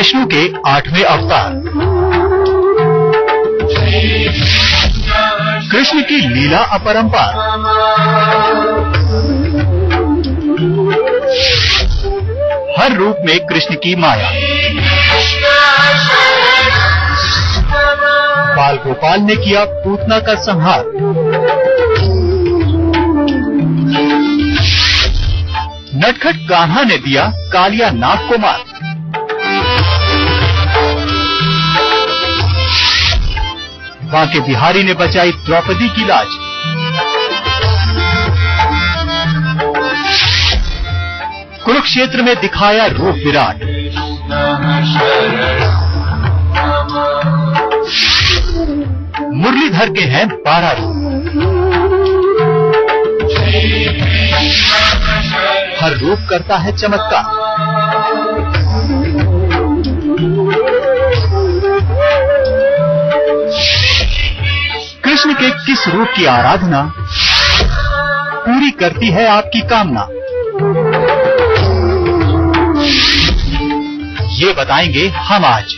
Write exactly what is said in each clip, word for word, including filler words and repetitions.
विष्णु के आठवें अवतार। कृष्ण की लीला अपरंपार। हर रूप में कृष्ण की माया। बाल गोपाल ने किया पूतना का संहार। नटखट कान्हा ने दिया कालिया नाग को मार। बांके बिहारी ने बचाई द्रौपदी की लाज। कुरुक्षेत्र में दिखाया रूप विराट। मुरलीधर के हैं बारह रूप। हर रूप करता है चमत्कार। कृष्ण के किस रूप की आराधना पूरी करती है आपकी कामना, ये बताएंगे हम आज।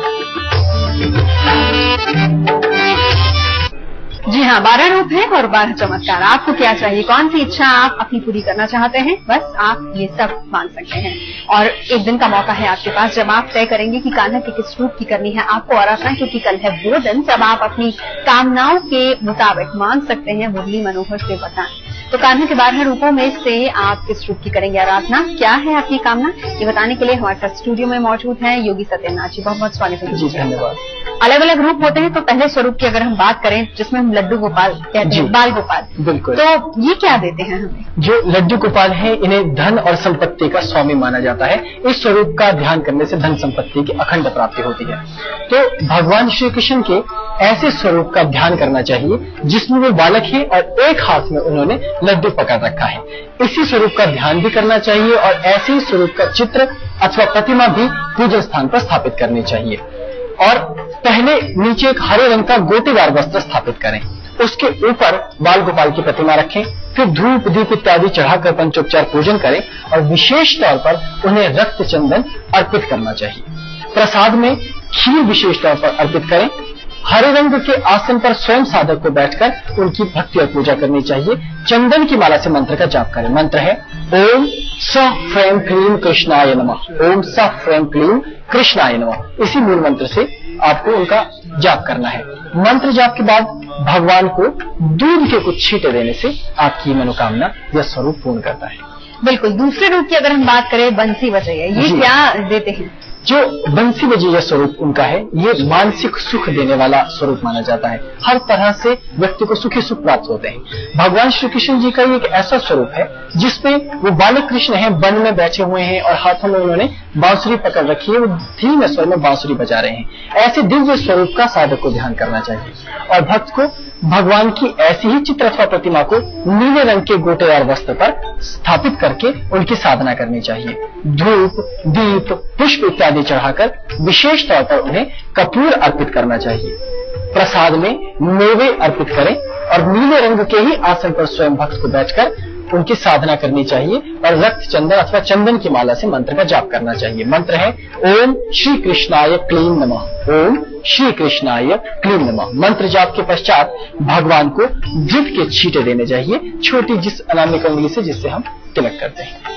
जी हाँ, बारह रूप हैं और बारह चमत्कार। आपको क्या चाहिए, कौन सी इच्छा आप अपनी पूरी करना चाहते हैं, बस आप ये सब मान सकते हैं। और एक दिन का मौका है आपके पास जब आप तय करेंगे कि कान्हा के किस रूप की करनी है आपको आराधना, क्योंकि कल है वो दिन जब आप अपनी कामनाओं के मुताबिक मान सकते हैं मुरली मनोहर से बताएं। तो कान्हा के बारह रूपों में से आप किस रूप की करेंगे आराधना, क्या है आपकी कामना, ये बताने के लिए हमारे साथ स्टूडियो में मौजूद हैं योगी सत्यनाथ जी। बहुत बहुत स्वागत है जी। धन्यवाद। अलग अलग रूप होते हैं, तो पहले स्वरूप की अगर हम बात करें जिसमें हम लड्डू गोपाल कहते हैं, बाल गोपाल, बिल्कुल, तो ये क्या देते हैं हमें? जो लड्डू गोपाल है इन्हें धन और संपत्ति का स्वामी माना जाता है। इस स्वरूप का ध्यान करने से धन संपत्ति की अखंड प्राप्ति होती है। तो भगवान श्री कृष्ण के ऐसे स्वरूप का ध्यान करना चाहिए जिसमें वो बालक है और एक हाथ में उन्होंने लड्डू पकड़ रखा है। इसी स्वरूप का ध्यान भी करना चाहिए और ऐसे ही स्वरूप का चित्र अथवा प्रतिमा भी पूजन स्थान पर स्थापित करनी चाहिए। और पहले नीचे एक हरे रंग का गोटेदार वस्त्र स्थापित करें, उसके ऊपर बाल गोपाल की प्रतिमा रखें, फिर धूप दीप इत्यादि चढ़ाकर पंचोपचार पूजन करें और विशेष तौर पर उन्हें रक्त चंदन अर्पित करना चाहिए। प्रसाद में खीर विशेष तौर पर अर्पित करें। हरे रंग के आसन पर स्वयं साधक को बैठकर उनकी भक्ति और पूजा करनी चाहिए। चंदन की माला से मंत्र का जाप करें। मंत्र है ओम स फ्रेम क्लीम कृष्णाय नमः। ओम स फ्रेम क्लीम कृष्णाय नमः। इसी मूल मंत्र से आपको उनका जाप करना है। मंत्र जाप के बाद भगवान को दूध के कुछ छींटे देने से आपकी मनोकामना यह स्वरूप पूर्ण करता है। बिल्कुल। दूसरे रूप की अगर हम बात करें बंसी बजैया, ये क्या देते हैं? जो बंसी बजैया स्वरूप उनका है, ये मानसिक सुख देने वाला स्वरूप माना जाता है। हर तरह से व्यक्ति को सुखी सुख प्राप्त होते हैं। भगवान श्री कृष्ण जी का ये एक ऐसा स्वरूप है जिसमें वो बालक कृष्ण हैं, वन में बैठे हुए हैं और हाथों में उन्होंने बांसुरी पकड़ रखी है, वो धीमे स्वर में बांसुरी बजा रहे हैं। ऐसे दिव्य स्वरूप का साधक को ध्यान करना चाहिए और भक्त को भगवान की ऐसी ही चित्र अथवा प्रतिमा को नीले रंग के गोटेदार वस्त्र पर स्थापित करके उनकी साधना करनी चाहिए। धूप दीप पुष्प इत्यादि चढ़ाकर विशेष तौर पर उन्हें कपूर अर्पित करना चाहिए। प्रसाद में मेवे अर्पित करें और नीले रंग के ही आसन पर स्वयं भक्त को बैठकर उनकी साधना करनी चाहिए और रक्त चंदन अथवा चंदन की माला से मंत्र का जाप करना चाहिए। मंत्र है ओम श्री कृष्णाय क्लीम नमः। ओम श्री कृष्णाय क्लीम नमः। मंत्र जाप के पश्चात भगवान को घृत के छींटे देने चाहिए, छोटी जिस अनामिक उंगली से जिससे हम तिलक करते हैं।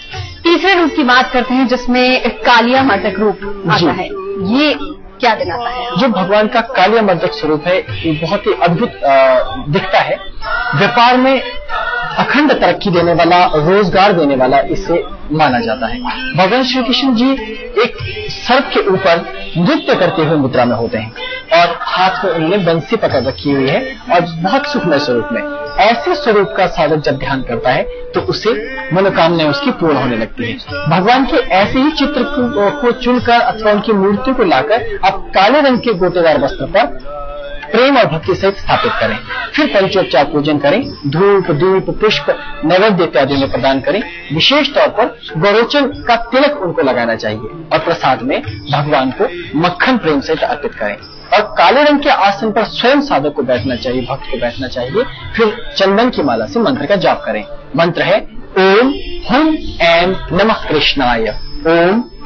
तीसरे रूप की बात करते हैं जिसमें कालिया मर्दक रूप आता है, ये क्या दिलाता है? जो भगवान का कालिया मर्दक स्वरूप है ये बहुत ही अद्भुत दिखता है। व्यापार में अखंड तरक्की देने वाला, रोजगार देने वाला इसे माना जाता है। भगवान श्री कृष्ण जी एक सर्प के ऊपर नृत्य करते हुए मुद्रा में होते हैं और हाथ में उन्होंने बंसी पकड़ रखी हुई है और बहुत सुखमय स्वरूप में। ऐसे स्वरूप का साधक जब ध्यान करता है तो उसे मनोकामनाएं उसकी पूर्ण होने लगती है। भगवान के ऐसे ही चित्र को चुनकर अथवा उनकी मूर्ति को लाकर आप काले रंग के गोटेदार वस्त्र पर प्रेम और भक्ति सहित स्थापित करें। फिर पंचोपचार पूजन करें, धूप दीप पुष्प नैवेद्य इत्यादि में प्रदान करें। विशेष तौर पर गौरोचन का तिलक उनको लगाना चाहिए और प्रसाद में भगवान को मक्खन प्रेम सहित अर्पित करें और काले रंग के आसन पर स्वयं साधक को बैठना चाहिए, भक्त को बैठना चाहिए। फिर चंदन की माला से मंत्र का जाप करें। मंत्र है ओम हुम ऐम नमः कृष्णाय। ओम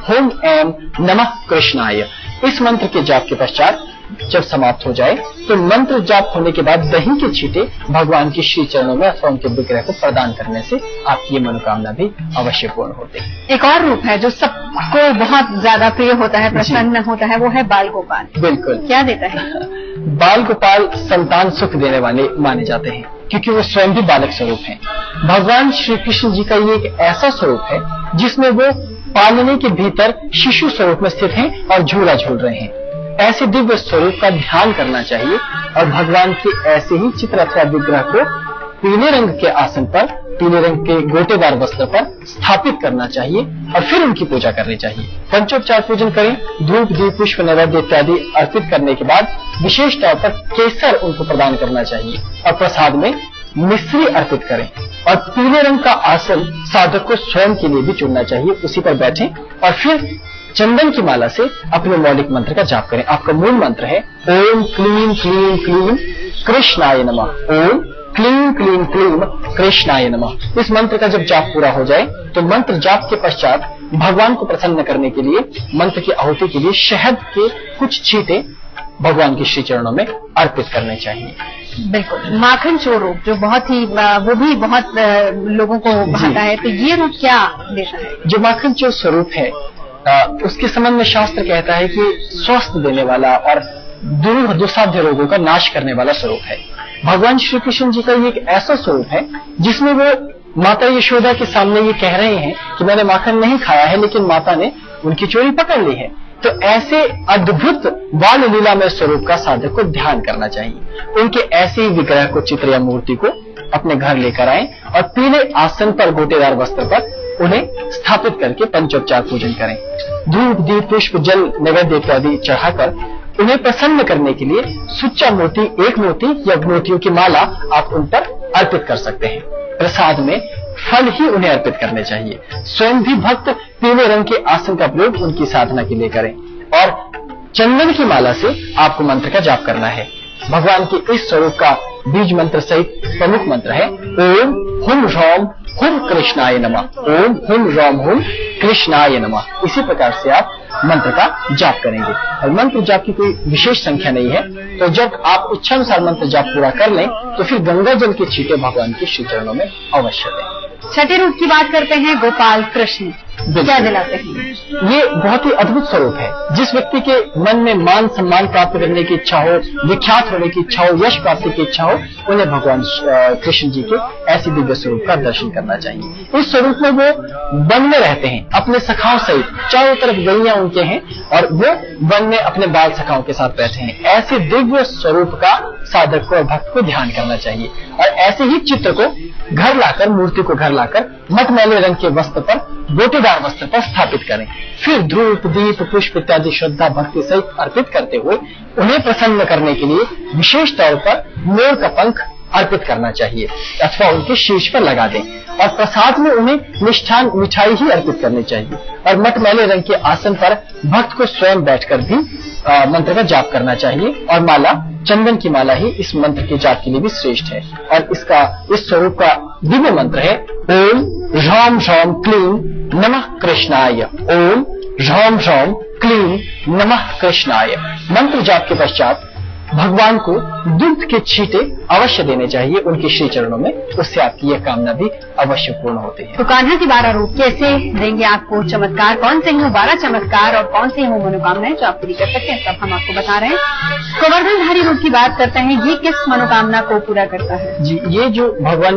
हुम ऐम नमः कृष्णाय। इस मंत्र के जाप के पश्चात जब समाप्त हो जाए तो मंत्र जाप होने के बाद दही के छींटे भगवान के श्री चरणों में अथवा उनके विग्रह को प्रदान करने से आपकी ये मनोकामना भी अवश्य पूर्ण होती है। एक और रूप है जो सबको बहुत ज्यादा प्रिय होता है, प्रसन्न होता है, वो है बाल गोपाल। बिल्कुल। क्या देता है? बाल गोपाल संतान सुख देने वाले माने जाते हैं क्योंकि वो स्वयं भी बालक स्वरूप हैं। भगवान श्री कृष्ण जी का ये एक ऐसा स्वरूप है जिसमें वो पालने के भीतर शिशु स्वरूप में स्थित हैं और झूला झूल रहे हैं। ऐसे दिव्य स्वरूप का ध्यान करना चाहिए और भगवान के ऐसे ही चित्र अथवा विग्रह को पीले रंग के आसन पर, पीले रंग के गोटेदार वस्त्र पर स्थापित करना चाहिए और फिर उनकी पूजा करनी चाहिए। पंचोपचार पूजन करें, धूप दीप पुष्प नैवेद्य इत्यादि अर्पित करने के बाद विशेष तौर पर केसर उनको प्रदान करना चाहिए और प्रसाद में मिश्री अर्पित करें और पीले रंग का आसन साधक को स्वयं के लिए भी चुनना चाहिए, उसी पर बैठें और फिर चंदन की माला से अपने मौलिक मंत्र का जाप करें। आपका मूल मंत्र है ओम क्लीं क्लीं क्लीं कृष्णाय नमः। ओम क्लीं क्लीं क्लीं कृष्णाय नमः। इस मंत्र का जब जाप पूरा हो जाए तो मंत्र जाप के पश्चात भगवान को प्रसन्न करने के लिए मंत्र की आहुति के लिए शहद के कुछ छींटे भगवान के श्री चरणों में अर्पित करने चाहिए। बिल्कुल। माखन चोर रूप जो बहुत ही वो भी बहुत लोगों को भाता है, तो ये रूप क्या देता है? जो माखन चोर स्वरूप है आ, उसके संबंध में शास्त्र कहता है कि स्वस्थ देने वाला और दूर दुस्साध्य रोगों का नाश करने वाला स्वरूप है। भगवान श्री कृष्ण जी का ये एक ऐसा स्वरूप है जिसमें वो माता यशोदा के सामने ये कह रहे हैं कि मैंने माखन नहीं खाया है, लेकिन माता ने उनकी चोरी पकड़ ली है। तो ऐसे अद्भुत बाल लीलामय स्वरूप का साधक को ध्यान करना चाहिए। उनके ऐसे ही विग्रह को, चित्र या मूर्ति को अपने घर लेकर आएं और पीले आसन पर गोटेदार वस्त्र पर उन्हें स्थापित करके पंचोपचार पूजन करें। धूप दीप पुष्प जल नैवेद्य इत्यादि चढ़ाकर उन्हें प्रसन्न करने के लिए सुच्चा मोती, एक मोती या मोतियों की माला आप उन पर अर्पित कर सकते हैं। प्रसाद में फल ही उन्हें अर्पित करने चाहिए। स्वयं भी भक्त पीले रंग के आसन का प्रयोग उनकी साधना के लिए करें और चंदन की माला से आपको मंत्र का जाप करना है। भगवान के इस स्वरूप का बीज मंत्र सहित प्रमुख मंत्र है ओम हुम ह्रौम हुम कृष्णाय नमः। ओम हुम ह्रौम हुम कृष्णाय नमः। इसी प्रकार से आप मंत्र का जाप करेंगे और मंत्र जाप की कोई विशेष संख्या नहीं है। तो जब आप इच्छानुसार मंत्र जाप पूरा कर लें तो फिर गंगा जल के छींटे भगवान के श्री चरणों में अवश्य दें। छठे रूप की बात करते हैं, गोपाल कृष्ण क्या दिलाते हैं? ये बहुत ही अद्भुत स्वरूप है। जिस व्यक्ति के मन में मान सम्मान प्राप्त करने की इच्छा हो, विख्यात होने की इच्छा हो, यश प्राप्ति की इच्छा हो, उन्हें भगवान कृष्ण जी के ऐसे दिव्य स्वरूप का दर्शन करना चाहिए। इस स्वरूप में वो वन में रहते हैं अपने सखाओं सहित, चारों तरफ गलियां उनके हैं और वो वन में अपने बाल सखाओं के साथ बैठे हैं। ऐसे दिव्य स्वरूप का साधक को और भक्त को ध्यान करना चाहिए और ऐसे ही चित्र को घर लाकर, मूर्ति को घर लाकर मटमैले रंग के वस्त्र पर, गोटेदार वस्त्र पर स्थापित करें। फिर धूप दीप पुष्प इत्यादि श्रद्धा भक्ति सहित अर्पित करते हुए उन्हें प्रसन्न करने के लिए विशेष तौर पर मोर का पंख अर्पित करना चाहिए अथवा उनके शीर्ष पर लगा दें और प्रसाद में उन्हें मिष्ठान मिठाई ही अर्पित करनी चाहिए और मटमैले रंग के आसन पर भक्त को स्वयं बैठकर भी आ, मंत्र का जाप करना चाहिए और माला, चंदन की माला ही इस मंत्र के जाप के लिए भी श्रेष्ठ है। और इसका इस स्वरूप का दिव्य मंत्र है ओम ह्रौम ह्रौम क्लीं नमः कृष्णाय। ओम ह्रौम ह्रौम क्लीं नमः कृष्णाय। मंत्र जाप के पश्चात भगवान को दूध के छींटे अवश्य देने चाहिए उनके श्री चरणों में, उससे आपकी यह कामना भी अवश्य पूर्ण होती है। तो कान्हा की बारह रूप कैसे देंगे आपको चमत्कार? कौन से हैं बारह चमत्कार और कौन से वो मनोकामनाएं जो आप पूरी कर सकते हैं, सब हम आपको बता रहे हैं। गोवर्धनधारी रूप की बात करते हैं, ये किस मनोकामना को पूरा करता है? जी, ये जो भगवान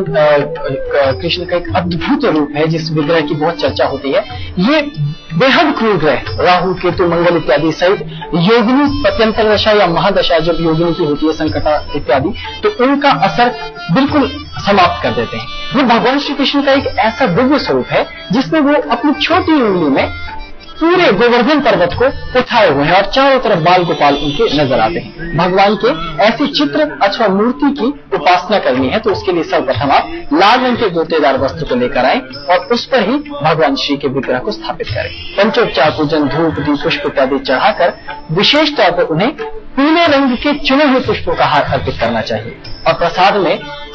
कृष्ण का एक अद्भुत रूप है जिस विग्रह की बहुत चर्चा होती है, ये बेहद क्रूर ग्रह राहु केतु मंगल इत्यादि सहित योगिनी पत्यंतर दशा या महादशा जब योगिनी की होती है, संकटा इत्यादि, तो उनका असर बिल्कुल समाप्त कर देते हैं। ये भगवान श्री कृष्ण का एक ऐसा दिव्य स्वरूप है जिसमें वो अपनी छोटी उंगली में पूरे गोवर्धन पर्वत को उठाए हुए हैं और चारों तरफ बाल गोपाल उनके नजर आते हैं। भगवान के ऐसे चित्र अथवा मूर्ति की उपासना करनी है तो उसके लिए सर्वप्रथम आप लाल रंग के गोटेदार वस्त्र को लेकर आए और उस पर ही भगवान श्री के विग्रह को स्थापित करें। पंचोपचार पूजन, धूप दीप पुष्प इत्यादि चढ़ाकर विशेष तौर पर उन्हें पीले रंग के चुने हुए पुष्पों का हार अर्पित करना चाहिए और प्रसाद में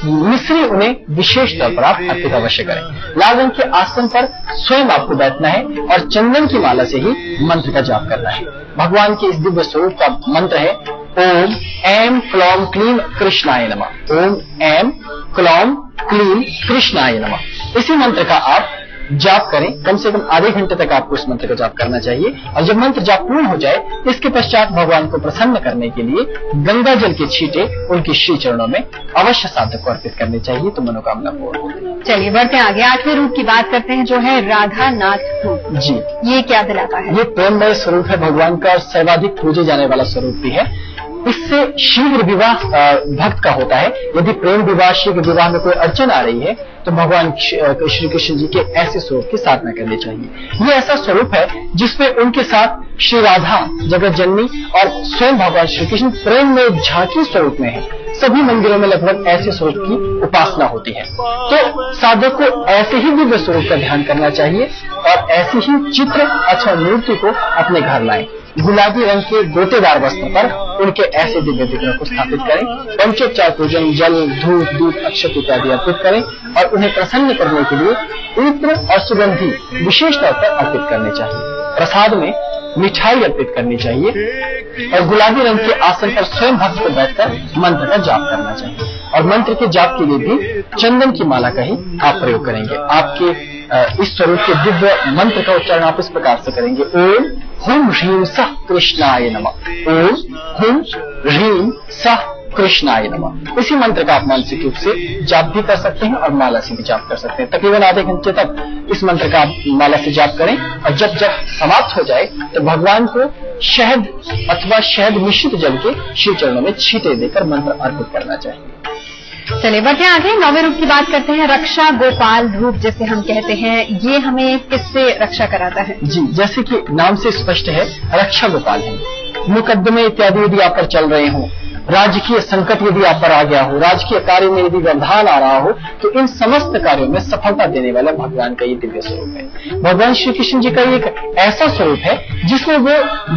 मिश्री उन्हें विशेष तौर पर आप अर्पित अवश्य करें। लाल रंग के आसन पर स्वयं आपको बैठना है और चंदन की माला से ही मंत्र का जाप करना है। भगवान के इस दिव्य स्वरूप का मंत्र है ओम ऐम क्लौम क्लीम कृष्णाय नमः। ओम ऐम क्लौम क्लीम कृष्णाय नमः। इसी मंत्र का आप जाप करें। कम से कम आधे घंटे तक आपको इस मंत्र का जाप करना चाहिए और जब मंत्र जाप पूर्ण हो जाए इसके पश्चात भगवान को प्रसन्न करने के लिए गंगा जल के छींटे उनके श्री चरणों में अवश्य साधक को अर्पित करने चाहिए तो मनोकामना पूर्ण होगी। चलिए बढ़ते आगे, आठवें रूप की बात करते हैं जो है राधा नाथ रूप। जी, ये क्या दिलाता है? ये प्रेममय स्वरूप है भगवान का और सर्वाधिक पूजे जाने वाला स्वरूप भी है। इससे शीघ्र विवाह भक्त का होता है। यदि प्रेम विवाह शीघ्र विवाह में कोई अड़चन आ रही है तो भगवान श्री कृष्ण जी के ऐसे स्वरूप की साधना करनी चाहिए। ये ऐसा स्वरूप है जिसमें उनके साथ श्री राधा जगत जननी और स्वयं भगवान श्री कृष्ण प्रेम में झांकी स्वरूप में है। सभी मंदिरों में लगभग ऐसे स्वरूप की उपासना होती है। तो साधक को ऐसे ही दिव्य स्वरूप का ध्यान करना चाहिए और ऐसी ही चित्र अथवा मूर्ति को अपने घर लाएं। गुलाबी रंग के गोटेदार वस्त्र पर उनके ऐसे दिव्य विग्रह को स्थापित करें। पंचोपचार पूजन जल धूप दीप अक्षत इत्यादि अर्पित करें और उन्हें प्रसन्न करने के लिए इत्र और सुगंधी विशेष तौर पर अर्पित करने चाहिए। प्रसाद में मिठाई अर्पित करनी चाहिए और गुलाबी रंग के आसन पर स्वयं भक्त को बैठकर मंत्र का जाप करना चाहिए और मंत्र के जाप के लिए भी चंदन की माला का ही आप प्रयोग करेंगे। आपके इस स्वरूप के दिव्य मंत्र का उच्चारण आप इस प्रकार से करेंगे ओम हुम ह्रीम सह कृष्णाय नमः। ओम हुम ह्रीम सह कृष्णाय नमः। इसी मंत्र का आप मानसिक रूप से जाप भी कर सकते हैं और माला से भी जाप कर सकते हैं। तकरीबन आधे घंटे तक इस मंत्र का आप माला से जाप करें और जब जब समाप्त हो जाए तो भगवान को शहद अथवा शहद मिश्रित जल के श्री चरणों में छींटे देकर मंत्र अर्पित करना चाहिए। चलिए बढ़ते आगे, नौवें रूप की बात करते हैं रक्षा गोपाल रूप जिसे हम कहते हैं। ये हमें किससे रक्षा कराता है? जी, जैसे कि नाम से स्पष्ट है रक्षा गोपाल है। मुकदमे इत्यादि यदि आप पर चल रहे हो, राजकीय संकट यदि आप पर आ गया हो, राजकीय कार्य में यदि व्यवधान आ रहा हो तो इन समस्त कार्यों में सफलता देने वाला भगवान का ये दिव्य स्वरूप है। भगवान श्री कृष्ण जी का एक ऐसा स्वरूप है जिसमें वो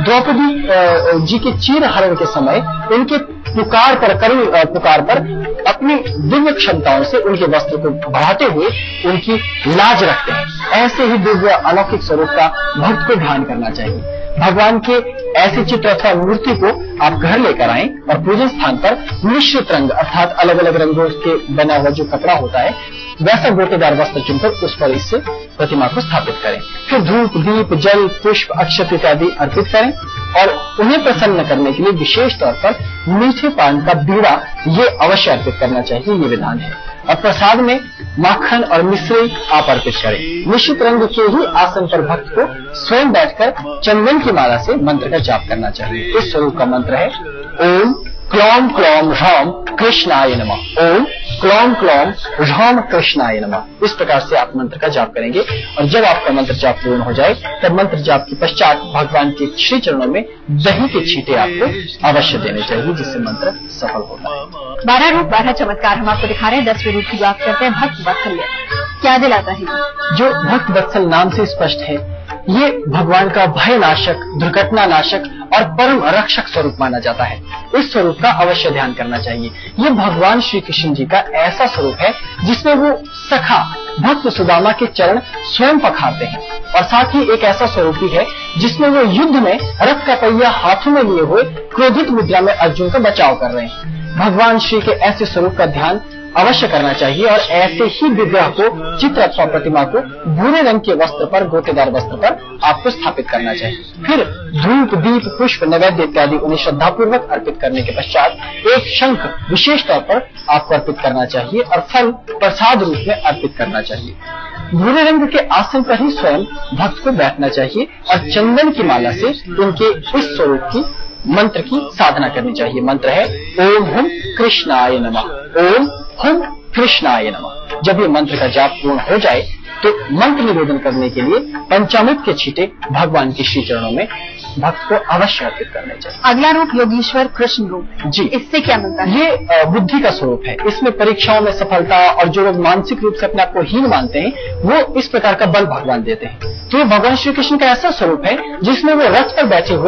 द्रौपदी जी के चीर हरण के समय उनके पुकार पर करुण पुकार पर अपनी दिव्य क्षमताओं से उनके वस्त्र को बढ़ाते हुए उनकी लाज रखते हैं। ऐसे ही दिव्य अलौकिक स्वरूप का भक्त को ध्यान करना चाहिए। भगवान के ऐसे चित्र अथवा मूर्ति को आप घर लेकर आएं और पूजन स्थान पर मिश्रित रंग अर्थात अलग अलग रंगों के बना हुआ जो कपड़ा होता है वैसा गोटेदार वस्त्र चुनकर उस पर इससे प्रतिमा को स्थापित करें। फिर धूप दीप जल पुष्प अक्षत इत्यादि अर्पित करें और उन्हें प्रसन्न करने के लिए विशेष तौर पर मीठे पान का बीड़ा ये अवश्य अर्पित करना चाहिए, ये विधान है। और प्रसाद में माखन और मिश्री आप अर्पित करें। निश्चित रंग के ही आसन पर भक्त को स्वयं बैठकर चंदन की माला से मंत्र का जाप करना चाहिए। इस स्वरूप का मंत्र है ओम क्लौम क्लौम ह्रौम कृष्णाय नमः। ओम क्लौम क्लौम ह्रौम कृष्णाय नमः। इस प्रकार से आप मंत्र का जाप करेंगे और जब आपका मंत्र जाप पूर्ण हो जाए तब मंत्र जाप के पश्चात भगवान के श्री चरणों में दही के छींटे आपको अवश्य देने चाहिए जिससे मंत्र सफल होता है। बारह रूप बारह चमत्कार हम आपको दिखा रहे हैं। दसवें रूप की बात करते हैं भक्त वत्सल। क्या दिलाता है? जो भक्त वत्सल नाम से स्पष्ट है ये भगवान का भय नाशक दुर्घटना नाशक और परम रक्षक स्वरूप माना जाता है। इस स्वरूप का अवश्य ध्यान करना चाहिए। ये भगवान श्री कृष्ण जी का ऐसा स्वरूप है जिसमें वो सखा भक्त सुदामा के चरण स्वयं पखारते हैं और साथ ही एक ऐसा स्वरूप भी है जिसमें वो युद्ध में रथ का पहिया हाथों में लिए हुए क्रोधित मुद्रा में अर्जुन का बचाव कर रहे हैं। भगवान श्री के ऐसे स्वरूप का ध्यान अवश्य करना चाहिए और ऐसे ही विग्रह को चित्र अथवा प्रतिमा को भूरे रंग के वस्त्र पर गोटेदार वस्त्र पर आपको स्थापित करना चाहिए। फिर धूप दीप पुष्प नैवेद्य इत्यादि उन्हें श्रद्धापूर्वक अर्पित करने के पश्चात एक शंख विशेष तौर पर आपको अर्पित करना चाहिए और फल प्रसाद रूप में अर्पित करना चाहिए। भूरे रंग के आसन पर ही स्वयं भक्त को बैठना चाहिए और चंदन की माला से उनके इस स्वरूप की मंत्र की साधना करनी चाहिए। मंत्र है ओम हुम कृष्णाय नमः। ओम हुम कृष्णाय नमः। जब ये मंत्र का जाप पूर्ण हो जाए तो मंत्र निवेदन करने के लिए पंचामृत के छींटे भगवान के श्री चरणों में भक्त को अवश्य अर्पित करने चाहिए। अगला रूप योगीश्वर कृष्ण रूप। जी, इससे क्या मिलता है? ये बुद्धि का स्वरूप है। इसमें परीक्षाओं में सफलता और जो लोग मानसिक रूप से अपने आप को हीन मानते हैं वो इस प्रकार का बल भगवान देते हैं। तो ये भगवान श्री कृष्ण का ऐसा स्वरूप है जिसमें वो रथ पर बैठे हुए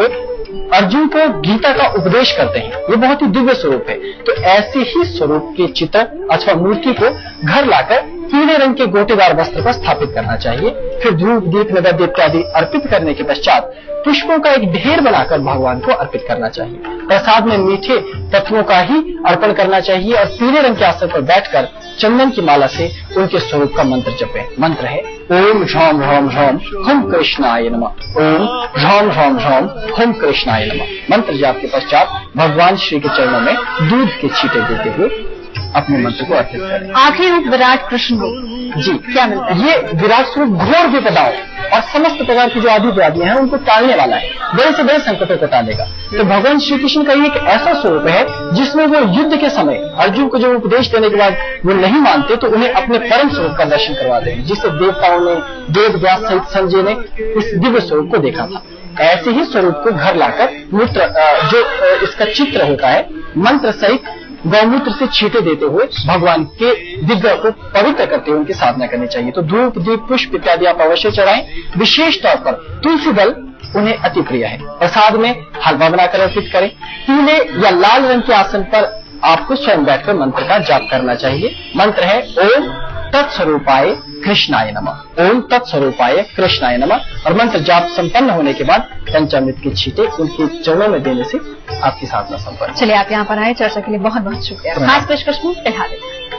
अर्जुन को गीता का उपदेश करते हैं। ये बहुत ही दिव्य स्वरूप है। तो ऐसे ही स्वरूप के चित्र अथवा मूर्ति को घर लाकर पीले रंग के गोटेदार वस्त्र पर स्थापित करना चाहिए। फिर धूप दीप नैवेद्य इत्यादि अर्पित करने के पश्चात पुष्पों का एक ढेर बनाकर भगवान को अर्पित करना चाहिए। प्रसाद में मीठे तत्वों का ही अर्पण करना चाहिए और पीले रंग के आसन पर बैठकर चंदन की माला से उनके स्वरूप का मंत्र जपें। मंत्र है ओम ह्रौम ह्रौम ह्रौम हुम कृष्णाय नमः। ओम ह्रौम ह्रौम ह्रौम हुम कृष्णाय नमः। मंत्र जाप के पश्चात भगवान श्री के चरणों में दूध के छींटे देते हुए अपने मंत्र को अर्पित करें। आखिरी रूप विराट कृष्ण रूप जी क्या मिलता है? ये विराट स्वरूप घोर विपदाओं और समस्त प्रकार की जो आदि व्याधियां हैं उनको टालने वाला है, बड़े से बड़े संकटों को टालेगा। तो भगवान श्री कृष्ण का ये एक ऐसा स्वरूप है जिसमें वो युद्ध के समय अर्जुन को जब उपदेश देने के बाद वो नहीं मानते तो उन्हें अपने परम स्वरूप का दर्शन करवाते हैं, जिससे देवताओं ने वेद व्यास सहित संजय ने इस दिव्य स्वरूप को देखा था। ऐसे ही स्वरूप को घर लाकर मूत्र जो इसका चित्र होता है मंत्र सहित गौमूत्र से छींटे देते हुए भगवान के दिव्य को पवित्र करते हुए उनकी साधना करनी चाहिए। तो धूप दीप पुष्प इत्यादि आप अवश्य चढ़ाएं। विशेष तौर पर तुलसी दल उन्हें अति प्रिय है। प्रसाद में हलवा बनाकर अर्पित करें। पीले या लाल रंग के आसन पर आपको स्वयं बैठकर मंत्र का जाप करना चाहिए। मंत्र है ओम तत्स्वरूपाय कृष्णाय नमः। ओम तत्स्वरूपाय कृष्णाय नमः। और मंत्र जाप संपन्न होने के बाद पंचामृत के छींटे उनके चरणों में देने से आपकी साधना संपन्न। चलिए आप यहाँ पर आए, चर्चा के लिए बहुत बहुत शुक्रिया। खास पेशकश में फिलहाल